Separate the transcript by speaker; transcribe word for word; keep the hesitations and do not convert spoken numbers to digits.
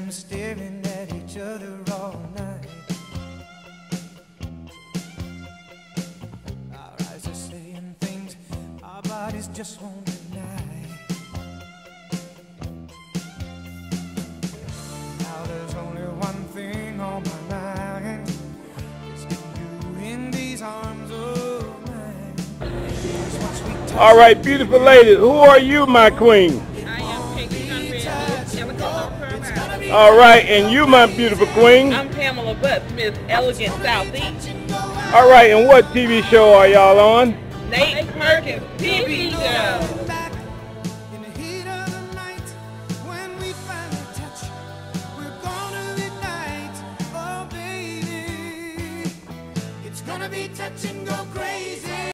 Speaker 1: them staring at each other all night. Our eyes are saying things our bodies just won't deny. Now there's only one thing on my mind, it's getting you in these arms of mine.
Speaker 2: All right, beautiful ladies, who are you, my queen? All right, and you, my beautiful queen?
Speaker 3: I'm Pamela Butts, Miss Elegant Southeast.
Speaker 2: All right, and what T V show are y'all on?
Speaker 3: Nate Perkins T V show.
Speaker 1: In the heat of the night, when we finally touch, we're gonna ignite. Oh baby, it's gonna be touch and go crazy.